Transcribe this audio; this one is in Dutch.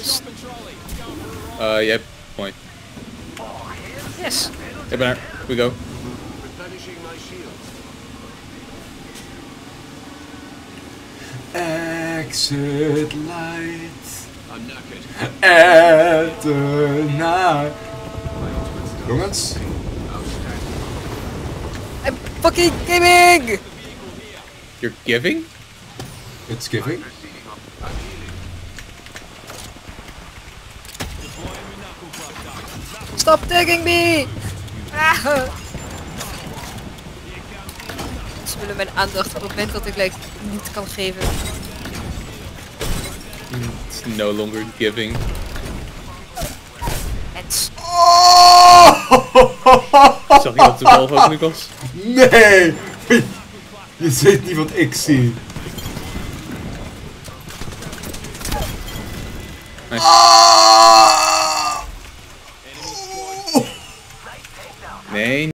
Yep, point. Yes. Ik ben er. We go. Exit light. At the night. Jongens. I'm fucking gaming! You're giving? It's giving. Stop tagging me! Ah. Ze willen mijn aandacht op het moment dat ik niet kan geven. It's no longer giving. Het. Zag je dat toevallig ook, Lucas? Nee! Je ziet niet wat ik zie. Nice. Nee.